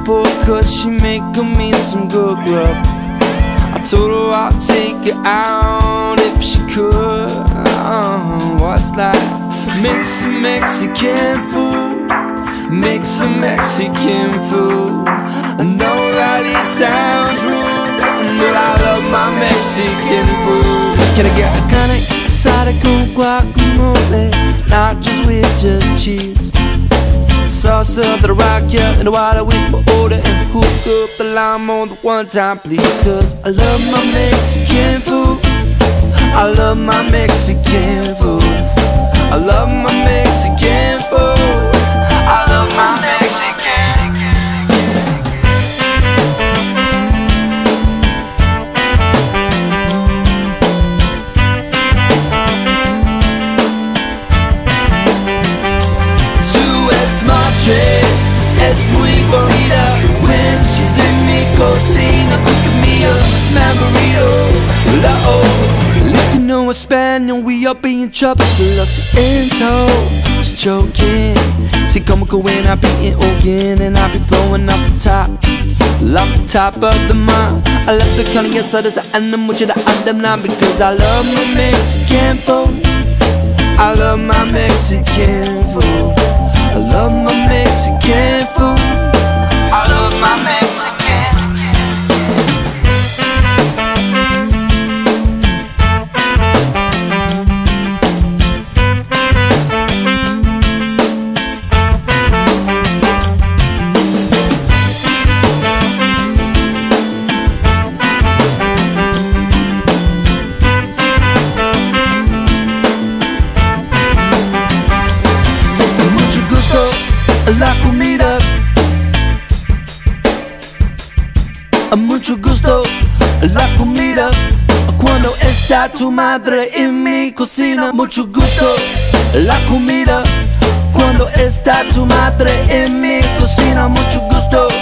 poor cause she making me some good grub. I told her I'd take her out if she could. What's that? Make some Mexican food. Make some Mexican food. I know that it sounds rude, but I love my Mexican food. Can I get a kinda exotic on guacamole? Not just cheese. Salsa that I rock ya in the water with my order, and hook up the lime on the one time please. Cause I love my Mexican food. I love my Mexican food. I love my Mexican food. I love my Mexican. Es muy bonita when she's in mi cocina cooking me a burrito. Looking on Spaniel, we all be in trouble. Lo siento, just joking. See como que when I be in Oregon and I be flowing off the top of the mile. I love the kind of yes that is and mucho de andam because I love my Mexican food. I love my Mexican food. I love my Mexican food. I love my Mexican. La comida, mucho gusto, la comida. Cuando está tu madre en mi cocina, mucho gusto, la comida. Cuando está tu madre en mi cocina, mucho gusto.